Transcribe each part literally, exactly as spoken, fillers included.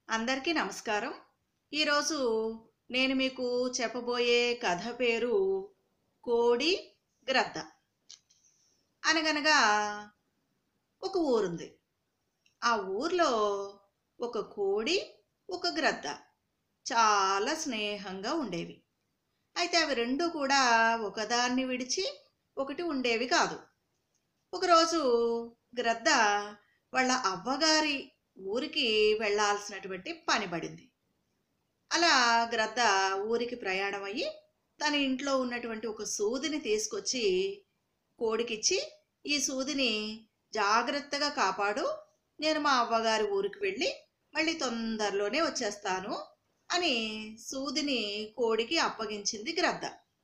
అందరికీ నమస్కారం. ఈరోజు నేను మీకు చెప్పబోయే కథ పేరు కోడి గ్రద్ద. అనగనగా ఒక ఊరుంది. ఆ ఊర్లో ఒక కోడి, ఒక గ్రద్ద చాలా స్నేహంగా ఉండేవి. అయితే అవి రెండు కూడా ఒకదాన్ని విడిచి ఒకటి ఉండేవి కాదు. ఒకరోజు గ్రద్ద వాళ్ళ అవ్వగారి ఊరికి వెళ్ళాల్సినటువంటి పని పడింది. అలా గ్రద్ద ఊరికి ప్రయాణం అయ్యి తన ఇంట్లో ఉన్నటువంటి ఒక సూదిని తీసుకొచ్చి కోడికిచ్చి, ఈ సూదిని జాగ్రత్తగా కాపాడు, నేను మా అవ్వగారి ఊరికి వెళ్ళి మళ్ళీ తొందరలోనే వచ్చేస్తాను అని సూదిని కోడికి అప్పగించింది గ్రద్ద.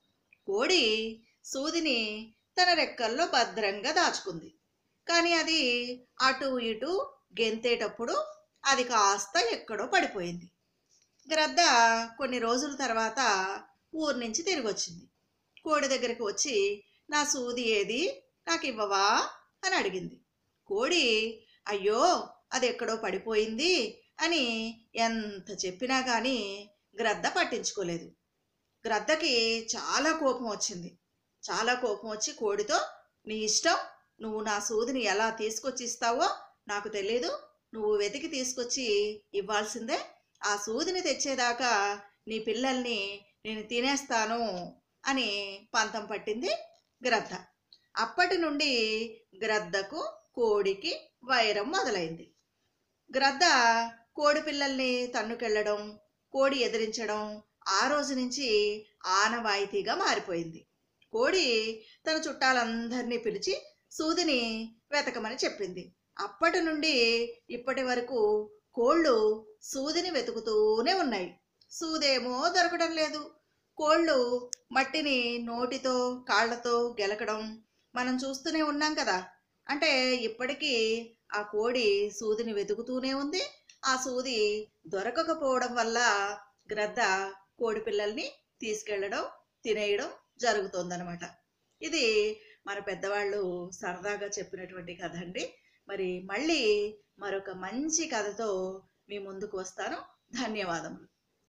కోడి సూదిని తన రెక్కల్లో భద్రంగా దాచుకుంది. కానీ అది అటు ఇటు గెంతేటప్పుడు అది కాస్త ఎక్కడో పడిపోయింది. గ్రద్ద కొన్ని రోజుల తర్వాత ఊరి నుంచి తిరిగి వచ్చింది. కోడి దగ్గరికి వచ్చి, నా సూది ఏది, నాకు ఇవ్వవా అని అడిగింది. కోడి, అయ్యో అది ఎక్కడో పడిపోయింది అని ఎంత చెప్పినా కానీ గ్రద్ద పట్టించుకోలేదు. గ్రద్దకి చాలా కోపం వచ్చింది. చాలా కోపం వచ్చి కోడితో, నీ ఇష్టం, నువ్వు నా సూదిని ఎలా తీసుకొచ్చి ఇస్తావో నాకు తెలీదు, నువ్వు వెతికి తీసుకొచ్చి ఇవ్వాల్సిందే, ఆ సూదిని తెచ్చేదాకా నీ పిల్లల్ని నేను తినేస్తాను అని పంతం పట్టింది గ్రద్ద. అప్పటి నుండి గ్రద్దకు కోడికి వైరం మొదలైంది. గ్రద్ద కోడి పిల్లల్ని తన్నుకెళ్ళడం, కోడి ఎదిరించడం ఆ రోజు నుంచి ఆనవాయితీగా మారిపోయింది. కోడి తన చుట్టాలందరినీ పిలిచి సూదిని వెతకమని చెప్పింది. అప్పటి నుండి ఇప్పటి వరకు కోళ్ళు సూదిని వెతుకుతూనే ఉన్నాయి. సూదేమో దొరకడం లేదు. కోళ్ళు మట్టిని నోటితో కాళ్లతో గెలకడం మనం చూస్తూనే ఉన్నాం కదా. అంటే ఇప్పటికీ ఆ కోడి సూదిని వెతుకుతూనే ఉంది. ఆ సూది దొరకకపోవడం వల్ల గ్రద్ద కోడి పిల్లల్ని తీసుకెళ్ళడం, తినేయడం జరుగుతోందనమాట. ఇది మన పెద్దవాళ్ళు సరదాగా చెప్పినటువంటి కథ అండి. మరి మళ్ళీ మరొక మంచి కథతో మీ ముందుకు వస్తాను. ధన్యవాదములు.